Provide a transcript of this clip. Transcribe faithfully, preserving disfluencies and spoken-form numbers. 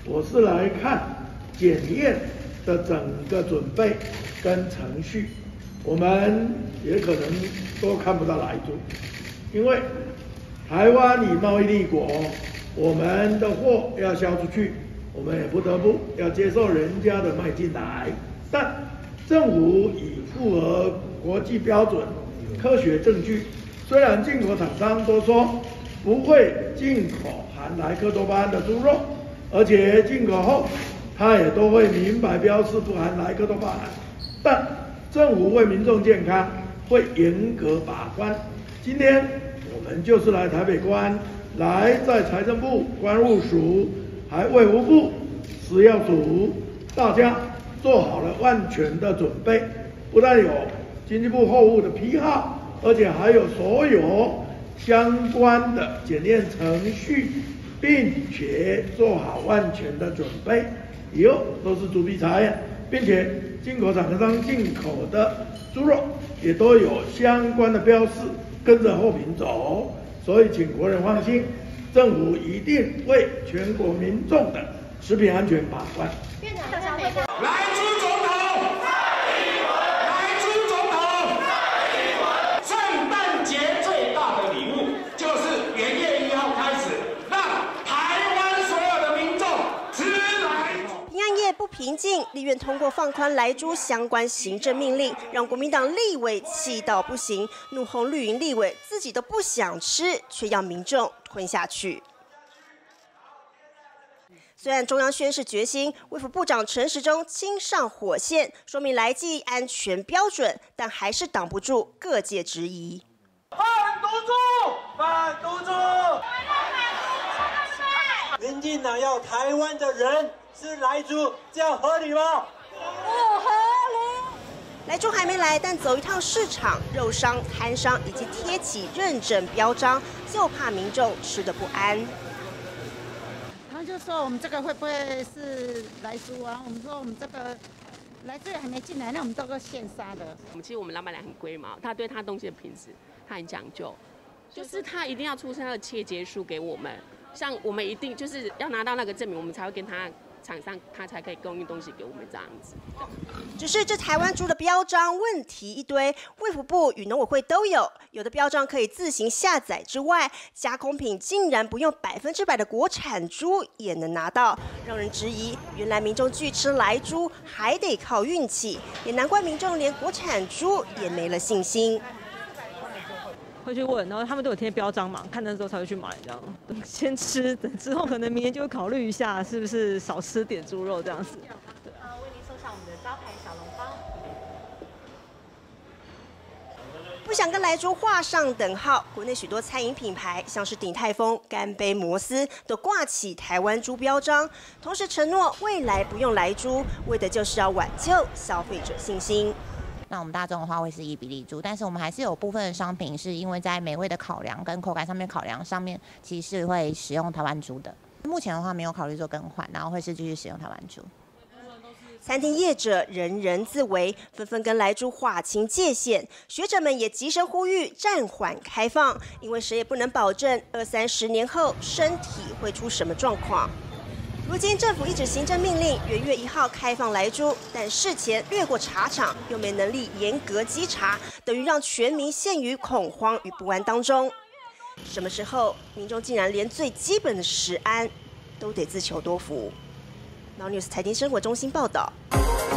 我是来看检验的整个准备跟程序。我们也可能都看不到莱猪，因为台湾以贸易立国，我们的货要销出去，我们也不得不要接受人家的卖进来。但政府以符合国际标准、科学证据，虽然进口厂商都说不会进口含莱克多巴胺的猪肉，而且进口后它也都会明白标示不含莱克多巴胺，但政府为民众健康会严格把关。今天我们就是来台北关安，来在财政部、关务署、还卫福部、食药署，大家做好了万全的准备。不但有经济部货物的批号，而且还有所有相关的检验程序，并且做好万全的准备。以后都是逐批查验，并且进口厂商进口的猪肉也都有相关的标示，跟着货品走。所以请国人放心，政府一定为全国民众的食品安全把关。 院长，来猪总统，来猪总统，圣诞节最大的礼物就是元月一号开始，让台湾所有的民众吃来猪。 平安夜不平静，立院通过放宽莱猪相关行政命令，让国民党立委气到不行，怒轰绿营立委自己都不想吃，却要民众吞下去。虽然中央宣示决心，卫福部长陈时中亲上火线，说明来剂安全标准，但还是挡不住各界质疑。 反毒猪，反毒猪！民进党要台湾的人吃莱猪，这样合理吗？ 不合理。莱猪还没来，但走一趟市场，肉商、摊商已经贴起认证标章，就怕民众吃得不安。 他就说我们这个会不会是莱猪啊？我们说我们这个莱猪也还没进来，那我们都是现杀的。 我们其实我们老板娘很龟毛，他对他东西的品质他很讲究，就是他一定要出示他的切结书给我们，像我们一定就是要拿到那个证明，我们才会跟他厂商，他才可以供应东西给我们这样子。 只是这台湾猪的标章问题一堆，卫福部与农委会都有，有的标章可以自行下载之外，加工品竟然不用百分之百的国产猪也能拿到，让人质疑，原来民众拒吃莱猪还得靠运气，也难怪民众连国产猪也没了信心。 会去问，然后他们都有贴标章嘛，看的时候才会去买，这样先吃，等之后可能明年就会考虑一下，是不是少吃点猪肉这样子。 呃，为您送上我们的招牌小笼包。 不想跟莱猪画上等号，国内许多餐饮品牌，像是鼎泰丰、干杯、摩斯，都挂起台湾猪标章，同时承诺未来不用莱猪，为的就是要挽救消费者信心。 那我们大众的话会是伊比利猪，但是我们还是有部分的商品是因为在美味的考量跟口感上面考量上面，其实是会使用台湾猪的。目前的话没有考虑做更换，然后会是继续使用台湾猪。 餐厅业者人人自危，纷纷跟莱猪划清界限。学者们也急声呼吁暂缓开放，因为谁也不能保证二三十年后身体会出什么状况。如今政府一纸行政命令，元月一号开放莱猪，但事前略过茶厂，又没能力严格稽查，等于让全民陷于恐慌与不安当中。什么时候民众竟然连最基本的食安都得自求多福？Now News 财经生活中心报道。